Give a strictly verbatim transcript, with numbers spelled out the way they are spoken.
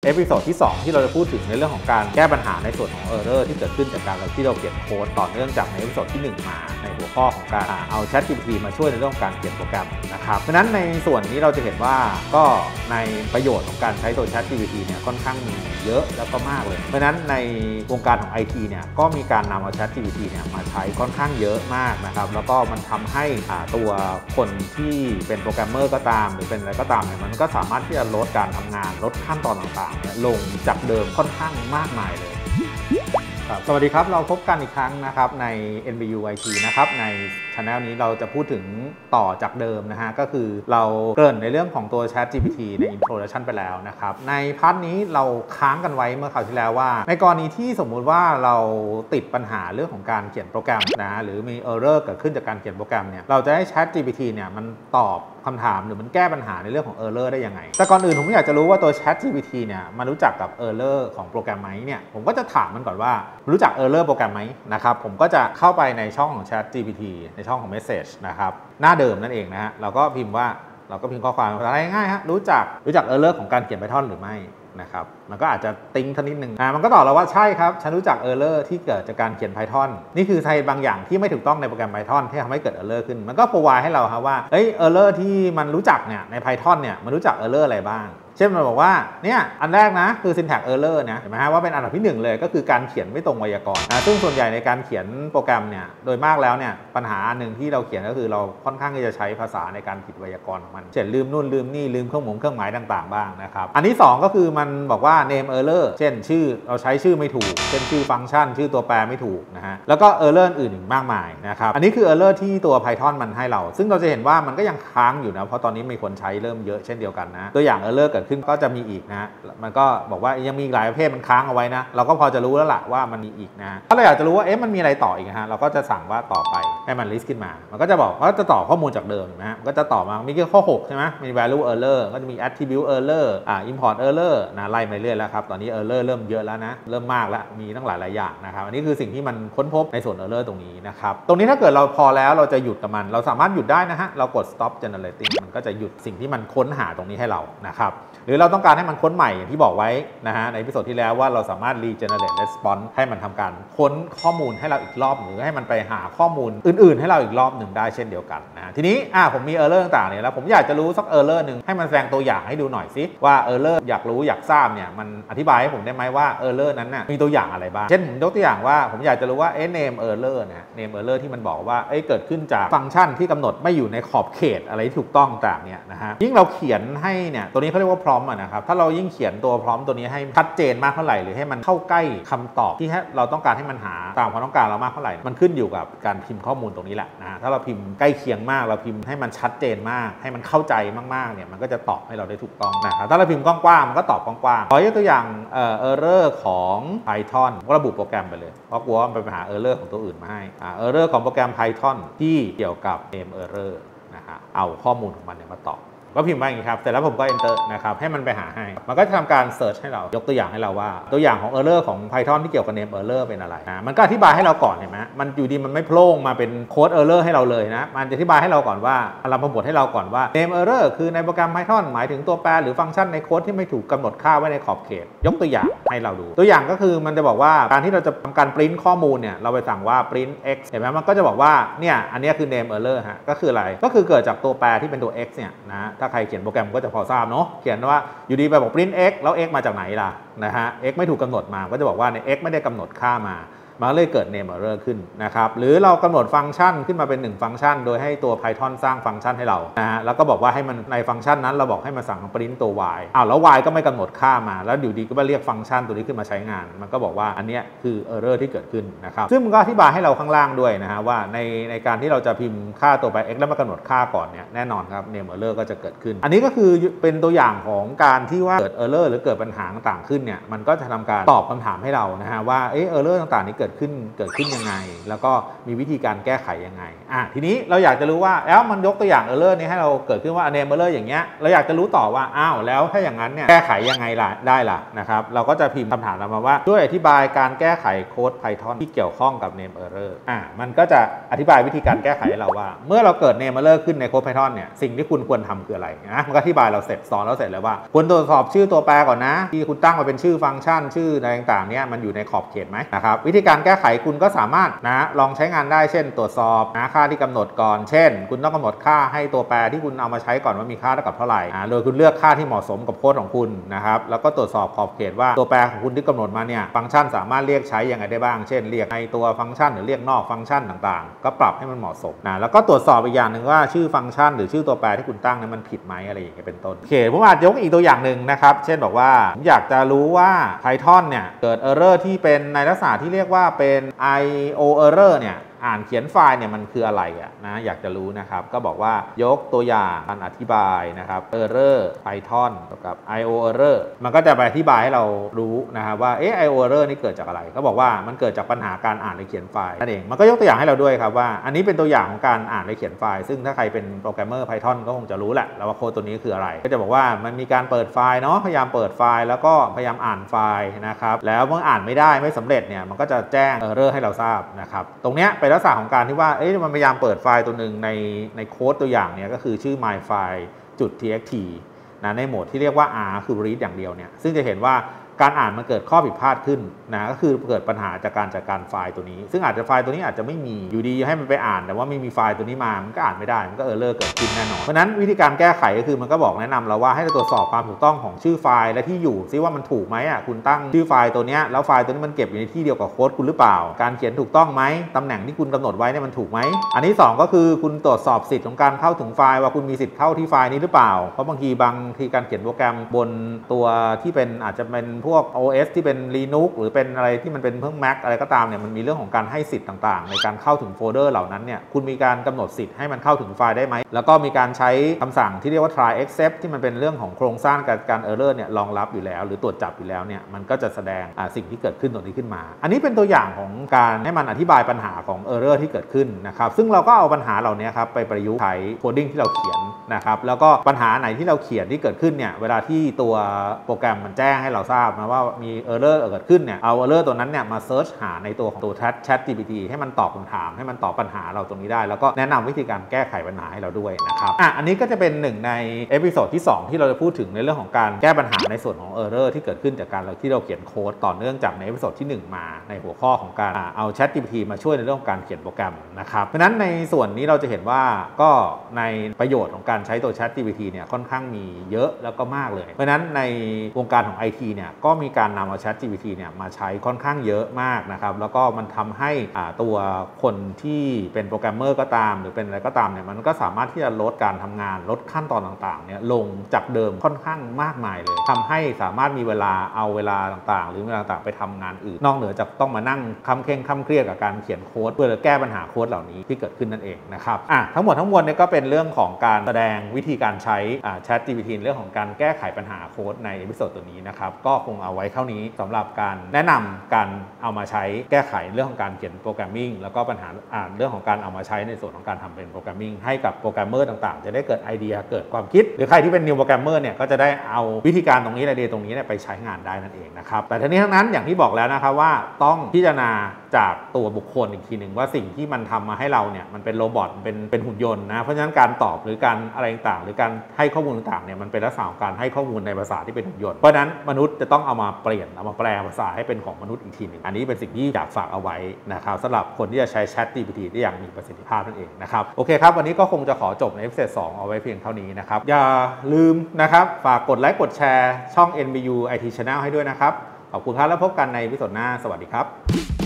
เอพิโซดที่สองที่เราจะพูดถึงในเรื่องของการแก้ปัญหาในส่วนของ error ที่เกิดขึ้นจากการที่เราเขียนโค้ดต่อเนื่องจากในเอพิโซดที่หนึ่งมาในหัวข้อของการเอา ChatGPT มาช่วยในเรื่องของการเขียนโปรแกรมนะครับเพราะฉะนั้นในส่วนนี้เราจะเห็นว่าก็ในประโยชน์ของการใช้ตัว ChatGPT เนี่ยค่อนข้างมีเยอะแล้วก็มากเลยเพราะฉะนั้นในวงการของ ไอ ที เนี่ยก็มีการนำเอา ChatGPT เนี่ยมาใช้ค่อนข้างเยอะมากนะครับแล้วก็มันทำให้ตัวคนที่เป็นโปรแกรมเมอร์ก็ตามหรือเป็นอะไรก็ตามเนี่ยมันก็สามารถที่จะลดการทำงานลดขั้นตอนต่างๆเนี่ยลงจากเดิมค่อนข้างมากมายเลยสวัสดีครับเราพบกันอีกครั้งนะครับใน เอ็น บี ยู ไอ ที นะครับใน channel นี้เราจะพูดถึงต่อจากเดิมนะฮะก็คือเราเกริ่นในเรื่องของตัว ChatGPT ใน introduction ไปแล้วนะครับในพาร์ทนี้เราค้างกันไว้เมื่อคราวที่แล้วว่าในกรณีที่สมมุติว่าเราติดปัญหาเรื่องของการเขียนโปรแกรมนะหรือมี error เกิดขึ้นจากการเขียนโปรแกรมเนี่ยเราจะให้ ChatGPT เนี่ยมันตอบคำถามหรือมันแก้ปัญหาในเรื่องของ error ได้ยังไงแต่ก่อนอื่นผมอยากจะรู้ว่าตัว ChatGPT เนี่ยมันรู้จักกับ error ของโปรแกรมไหมเนี่ยผมก็จะถามมันก่อนว่ารู้จัก error โปรแกรมไหมนะครับผมก็จะเข้าไปในช่องของ ChatGPT ในช่องของ Message นะครับหน้าเดิมนั่นเองนะฮะเราก็พิมพ์ว่าเราก็พิมพ์ข้อความภาษาไทยง่ายๆฮะรู้จักรู้จัก error ของการเขียน Python หรือไม่นะครับมันก็อาจจะติ้งทันนิดนึงอ่ามันก็ตอบเราว่าใช่ครับฉันรู้จัก error ที่เกิดจากการเขียน Python นี่คือสาเหตุบางอย่างที่ไม่ถูกต้องในโปรแกรม Python ที่ทำให้เกิด error ขึ้นมันก็ provide ให้เราครับว่าเอ้ย error ที่มันรู้จักเนี่ยใน Python เนี่ยมันรู้จัก error อะไรบ้างเช่นมันบอกว่าเนี่ยอันแรกนะคือ syntax error นะเห็นไหมฮะว่าเป็นอันดับที่หนึ่งเลยก็คือการเขียนไม่ตรงไวยากรณ์นะซึ่งส่วนใหญ่ในการเขียนโปรแกรมเนี่ยโดยมากแล้วเนี่ยปัญหาหนึ่งที่เราเขียนก็คือเราค่อนข้างที่จะใช้ภาษาในการผิดไวยากรณ์ของมันเช่นลืมนู่นลืมนี่ลืมเครื่องหมายเครื่องหมายต่างๆบ้างนะครับอันที่สองก็คือมันบอกว่า name error เช่นชื่อเราใช้ชื่อไม่ถูกเช่นชื่อฟังก์ชันชื่อตัวแปรไม่ถูกนะฮะแล้วก็ error อื่นอีกมากมายนะครับอันนี้คือ error ที่ตัว Python มันให้เราซึ่งเราจะเห็นว่ามันก็ยังค้างอยู่นะเพราะตอนนี้มีคนใช้เริ่มเยอะเช่นเดียวกันนะตัวอย่าง error เกิดขึ้นก็จะมีอีกนะมันก็บอกว่ายังมีหลายประเภทมันค้างเอาไว้นะเราก็พอจะรู้แล้วล่ะว่ามันมีอีกนะถ้าเราอยากจะรู้ว่าเอ๊ะมันมีอะไรต่ออีกฮะเราก็จะสั่งว่าต่อไปให้มัน list ขึ้นมามันก็จะบอกว่าจะต่อข้อมูลจากเดิมนะมันก็จะต่อมามีแค่ข้อหกใช่ไหมมี value error ก็จะมี attribute error อ่า import error นะไล่ไปเรื่อยแล้วครับตอนนี้ error เริ่มเยอะแล้วนะเริ่มมากแล้วมีตั้งหลายหลายอย่างนะครับอันนี้คือสิ่งที่มันค้นพบในส่วน error ตรงนี้นะครับตรงนี้ถ้าเกิดเราพอแล้วเราจะหยุดกับมันเราสามารถหยุดได้นะฮะเรากด stop generating มันก็จะหยุดสิ่งที่มันค้นหาตรงนี้ให้เรานะครับหรือเราต้องการให้มันค้นใหม่อย่างที่บอกไว้นะฮะในอีพิโซดที่แล้วว่าเราสามารถ regenerate response ให้มันทำการค้นข้อมูลให้เราอีกรอบหรือให้มันไปหาข้อมูลอื่นๆให้เราอีกรอบหนึ่งได้เช่นเดียวกันนะทีนี้อ่าผมมี error ต่างๆเนี่ยแล้วผมอยากจะรู้สัก error หนึ่งให้มันแสดงตัวอย่างให้ดูหน่อยสิว่า error อยากรู้อยากทราบเนี่ยมันอธิบายให้ผมได้ไหมว่า error นั้นน่ะมีตัวอย่างอะไรบ้างเช่นผมยกตัวอย่างว่าผมอยากจะรู้ว่าเอ๊ะ name error นะ name error ที่มันบอกว่าเอ๊ะเกิดขึ้นจากฟังก์ชันที่กำหนดไม่อยู่ในขอบเขตอะไรที่ถูกต้องต่างเนี่ยนะฮะยิ่งเราเขียนให้เนี่ยตัวนี้เขาเรียกว่า prompt นะครับถ้าเรายิ่งเขียนตัว prompt ตัวนี้ให้ชัดเจนมากเท่าไหร่หรือให้มันเข้าใกล้คำตอบที่เราต้องการให้มันหาตามความต้องการเรามากเท่าไหร่มันขึ้นอยู่กับการพิมพ์ข้อมูลตรงนี้แหละนะถ้าเราพิมพ์ใกล้เคียงมากเราพิมพ์ให้มันชัดเจนมากให้มันเข้าใจมากๆเนี่ยมันก็จะตอบให้เราได้ถูกต้องนะครับถ้าเราพิมพ์กว้างๆมันก็ตอบกว้างๆขอยกตัวอย่างเอ่อ error ของ Python ก็ระบุโปรแกรมไปเลยเพราะกลัวว่ามันไปหา error ของตัวอื่นมาให้อ่า error ของโปรแกรม Python ที่เกี่ยวกับ name error นะฮะเอาข้อมูลของมันเนี่ยมาตอบก็พิมพ์ไปอย่างนี้ครับเสร็จแล้วผมก็ enter นะครับให้มันไปหาให้มันก็จะทำการ search ให้เรายกตัวอย่างให้เราว่าตัวอย่างของ error ของ Python ที่เกี่ยวกับ name error เป็นอะไรนะมันก็อธิบายให้เราก่อนเห็นไหมมันอยู่ดีมันไม่โผล่มาเป็นโค้ด error ให้เราเลยนะมันจะอธิบายให้เราก่อนว่าเราประมวลให้เราก่อนว่า name error คือในโปรแกรม Python หมายถึงตัวแปรหรือฟังก์ชันในโค้ดที่ไม่ถูกกำหนดค่าไว้ในขอบเขตยกตัวอย่างให้เราดูตัวอย่างก็คือมันจะบอกว่าการที่เราจะทำการ print ข้อมูลเนี่ยเราไปสั่งว่า print x เห็นไหมมันก็จะบอกว่าเนี่ยอันนี้คือ name error ฮะก็คืออะไรก็คือเกิดจากตัวแปรที่เป็นตัว x เนี่ยนะถ้าใครเขียนโปรแกรมก็จะพอทราบเนาะเขียนว่าอยู่ดีไปบอก print x แล้ว x มาจากไหนล่ะนะฮะ x ไม่ถูกกำหนดมาก็จะบอกว่าใน x ไม่ได้กำหนดค่ามามันเลยเกิด name error ขึ้นนะครับหรือเรากำหนดฟังก์ชันขึ้นมาเป็นหนึ่งฟังก์ชันโดยให้ตัว Python สร้างฟังก์ชันให้เรานะฮะแล้วก็บอกว่าให้มันในฟังก์ชันนั้นเราบอกให้มันสั่ง print ตัว y อ้าวแล้ว y ก็ไม่กำหนดค่ามาแล้วอยู่ดีก็มาเรียกฟังก์ชันตัวนี้ขึ้นมาใช้งานมันก็บอกว่าอันนี้คือ error ที่เกิดขึ้นนะครับซึ่งมันก็อธิบายให้เราข้างล่างด้วยนะฮะว่าในในการที่เราจะพิมพ์ค่าตัวแปร x แล้วมากำหนดค่าก่อนเนี่ยแน่นอนครับ name error ก็จะเกิดขึ้นอันนี้ก็คือเป็นตัวอย่างของการที่ว่าเกิด error หรือเกิดปัญหาต่างๆขึ้นเนี่ยมันก็จะทำการตอบคำถามให้เรานะฮะว่าเออ error ต่างๆนี้เกิดดขึ้นเกิดขึ้นยังไงแล้วก็มีวิธีการแก้ไขยังไงอ่ะทีนี้เราอยากจะรู้ว่าแล้วมันยกตัวอย่าง error นี้ให้เราเกิดขึ้นว่า name error อย่างเงี้ยเราอยากจะรู้ต่อว่าอ้าวแล้วถ้าอย่างนั้นเนี่ยแก้ไขยังไงล่ะได้ล่ะนะครับเราก็จะพิมพ์คำถามมาว่าช่วยอธิบายการแก้ไขโค้ด Python ที่เกี่ยวข้องกับ name error อ่ะมันก็จะอธิบายวิธีการแก้ไขให้เราว่าเมื่อเราเกิด name error ขึ้นในโค้ด Python เนี่ยสิ่งที่คุณควรทำคืออะไรนะมันก็อธิบายเราเสร็จสอนเราเสร็จแล้วว่าควรตรวจสอบชื่อตัวแปรก่อนนะที่คุณตั้งมาเป็นชื่อฟังก์ชันชื่ออะไรต่างๆเนี่ยมันอยู่ในขอบเขตไหมนะครับวิธีการแก้ไขคุณก็สามารถนะลองใช้งานได้เช่นตรวจสอบนะค่าที่กำหนดก่อนเช่นคุณต้องกำหนดค่าให้ตัวแปรที่คุณเอามาใช้ก่อนว่ามีค่าเท่ากับเท่าไหร่โดยคุณเลือกค่าที่เหมาะสมกับโค้ดของคุณนะครับแล้วก็ตรวจสอบขอบเขตว่าตัวแปรของคุณที่กำหนดมาเนี่ยฟังก์ชันสามารถเรียกใช้ยังไงได้บ้างเช่นเรียกในตัวฟังก์ชันหรือเรียกนอกฟังก์ชันต่างๆก็ปรับให้มันเหมาะสมนะแล้วก็ตรวจสอบอีกอย่างหนึ่งว่าชื่อฟังก์ชันหรือชื่อตัวแปรที่คุณตั้งนั้นมันผิดไหมอะไรอย่างเงี้ยเป็นต้นโอเคผมอาจยกอีกตัวอย่างหนึ่งนะครับเช่นบอกว่าผมอยากจะรู้ว่า Python เนี่ยเกิด error ที่เป็นในลักษณะที่เรียกว่าเป็น ไอ โอ error เนี่ยอ่านเขียนไฟล์เนี่ยมันคืออะไรอ่ะนะอยากจะรู้นะครับก็บอกว่ายกตัวอย่างการอธิบายนะครับ error Python กับ ไอ โอ error มันก็จะไปอธิบายให้เรารู้นะครับว่าเอ๊ะ ไอ โอ error นี่เกิดจากอะไรก็บอกว่ามันเกิดจากปัญหาการอ่านหรือเขียนไฟล์นั่นเองมันก็ยกตัวอย่างให้เราด้วยครับว่าอันนี้เป็นตัวอย่างของการอ่านหรือเขียนไฟล์ซึ่งถ้าใครเป็นโปรแกรมเมอร์ Python ก็คงจะรู้แหละแล้วว่าโค้ดตัวนี้คืออะไรก็จะบอกว่ามันมีการเปิดไฟล์เนาะพยายามเปิดไฟล์แล้วก็พยายามอ่านไฟล์นะครับแล้วเมื่ออ่านไม่ได้ไม่สำเร็จเนี่ยมันก็จะแจ้ง error ให้เราทราบนะครับตรงเนี้ยเป็นลักษณะของการที่ว่าเอ๊ะมันพยายามเปิดไฟล์ตัวหนึ่งในในโค้ดตัวอย่างเนี่ยก็คือชื่อ myfile.txt นะในโหมดที่เรียกว่า r คือ read อย่างเดียวเนี่ยซึ่งจะเห็นว่าการอ่านมันเกิดข้อผิดพลาดขึ้นนะก็คือเกิดปัญหาจากการจัดการไฟล์ตัวนี้ซึ่งอาจจะไฟล์ตัวนี้อาจจะไม่มีอยู่ดีให้มันไปอ่านแต่ว่าไม่มีไฟล์ตัวนี้มามันก็อ่านไม่ได้มันก็เออร์เลอร์เกิดขึ้นแน่นอนเพราะนั้นวิธีการแก้ไขก็คือมันก็บอกแนะนำเราว่าให้เราตรวจสอบความถูกต้องของชื่อไฟล์และที่อยู่ซิว่ามันถูกไหมอ่ะคุณตั้งชื่อไฟล์ตัวนี้แล้วไฟล์ตัวนี้มันเก็บอยู่ในที่เดียวกับโค้ดคุณหรือเปล่าการเขียนถูกต้องไหมตำแหน่งที่คุณกำหนดไว้เนี่ยมันถูกไหมอันที่สองก็คือคุณตรวจสอบสิทธิ์ของการเข้าถึงไฟล์ว่าคุณมีสิทธิ์เข้าที่ไฟล์นี้หรือเปล่าเพราะบางทีบางทีการเขียนโปรแกรมบนตัวที่เป็นอาจจะเป็นพวก โอ เอส ที่เป็น Linux หรือเป็นอะไรที่มันเป็นเพิ่ง Mac อะไรก็ตามเนี่ยมันมีเรื่องของการให้สิทธิ์ต่างๆในการเข้าถึงโฟลเดอร์เหล่านั้นเนี่ยคุณมีการกำหนดสิทธิ์ให้มันเข้าถึงไฟล์ได้ไหมแล้วก็มีการใช้คำสั่งที่เรียกว่า try except ที่มันเป็นเรื่องของโครงสร้างการการ error เนี่ยรองรับอยู่แล้วหรือตรวจจับอยู่แล้วเนี่ยมันก็จะแสดงสิ่งที่เกิดขึ้นตรงนี้ขึ้นมาอันนี้เป็นตัวอย่างของการให้มันอธิบายปัญหาของ error ที่เกิดขึ้นนะครับซึ่งเราก็เอาปัญหาเหล่านี้ครับไปประยุกต์ใช้โคดดิ้งที่เราเขียนนะครับแล้วก็ปัญหาไหนที่เราเขียนที่เกิดขึ้นเนี่ยเวลาที่ตัวโปรแกรมมันแจ้งให้เราทราบนะว่ามี error เกิดขึ้นเนี่ยเอา error ตัวนั้นเนี่ยมาเซิร์ชหาในตัวของตัว Chat จี พี ที ให้มันตอบคำถามให้มันตอบปัญหาเราตรงนี้ได้แล้วก็แนะนำวิธีการแก้ไขปัญหาให้เราด้วยนะครับอ่ะอันนี้ก็จะเป็นหนึ่งในเอพิโซดที่สองที่เราจะพูดถึงในเรื่องของการแก้ปัญหาในส่วนของ error ที่เกิดขึ้นจากการที่เราเขียนโค้ดต่อเนื่องจากในเอพิโซดที่หนึ่งมาในหัวข้อของการเอา Chat จี พี ที มาช่วยในเรื่องของการเขียนโปรแกรมนะครับเพราะฉะนั้นในส่วนนี้เราจะเห็นว่าก็ในประโยชน์ของการใช้ตัว Chat จี พี ที เนี่ยค่อนข้างมีเยอะแล้วก็มากเลยเพราะฉะนั้นในวงการของ ไอ ที เนี่ยก็มีการนำเอา Chat จี พี ที เนี่ยมาใช้ค่อนข้างเยอะมากนะครับแล้วก็มันทำให้ตัวคนที่เป็นโปรแกรมเมอร์ก็ตามหรือเป็นอะไรก็ตามเนี่ยมันก็สามารถที่จะลดการทำงานลดขั้นตอนต่างๆเนี่ยลงจากเดิมค่อนข้างมากมายเลยทำให้สามารถมีเวลาเอาเวลาต่างๆหรือเวลาต่างๆไปทำงานอื่นนอกเหนือจากต้องมานั่งคำเคร่งคำเครียดกับการเขียนโค้ดเพื่อแก้ปัญหาโค้ดเหล่านี้ที่เกิดขึ้นนั่นเองนะครับอ่ะทั้งหมดทั้งมวลเนี่ยก็เป็นเรื่องของการแสดงวิธีการใช้ Chat จี พี ที เรื่องของการแก้ไขปัญหาโค้ดในเอพิโซดตัวนี้นะครับก็คงเอาไว้เท่านี้สำหรับการแนะนำการเอามาใช้แก้ไขเรื่องของการเขียนโปรแกรมมิ่งแล้วก็ปัญหาอ่านเรื่องของการเอามาใช้ในส่วนของการทำเป็นโปรแกรมมิ่งให้กับโปรแกรมเมอร์ต่างๆจะได้เกิดไอเดียเกิดความคิดหรือใครที่เป็นนิวโปรแกรมเมอร์เนี่ยก็จะได้เอาวิธีการตรงนี้ไอเดียตรงนี้เนี่ยไปใช้งานได้นั่นเองนะครับแต่ทั้งนี้ทั้งนั้นอย่างที่บอกแล้วนะครับว่าต้องพิจารณาจากตัวบุคคลอีกทีหนึ่งว่าสิ่งที่มันทำมาให้เราเนี่ยมันเป็นโรบอทเป็นเป็นหุ่นยนต์นะเพราะฉะนั้นการตอบหรือการอะไรต่างๆหรือการให้ข้อมูลต่างๆเนี่ยมันเป็นลักษณะของการให้ข้อมูลในภาษาที่เป็นหุ่นยนต์เพราะฉะนั้นมนุษย์จะต้องเอามาเปลี่ยนเอามาแปลภาษาให้เป็นของมนุษย์อีกทีหนึ่งอันนี้เป็นสิ่งที่อยากฝากเอาไว้นะครับสำหรับคนที่จะใช้ Chat จี พี ที ได้อย่างมีประสิทธิภาพนั่นเองนะครับโอเคครับวันนี้ก็คงจะขอจบในเอพิโซดสองเอาไว้เพียงเท่านี้นะครับอย่าลืมนะครับฝากกดไลค์กดแชร์ช่อง เอ็น บี ยู ไอ ที Channel ให้ด้วยนะครับขอบคุณครับแล้วพบกันในเอพิโซดหน้าสวัสดีครับ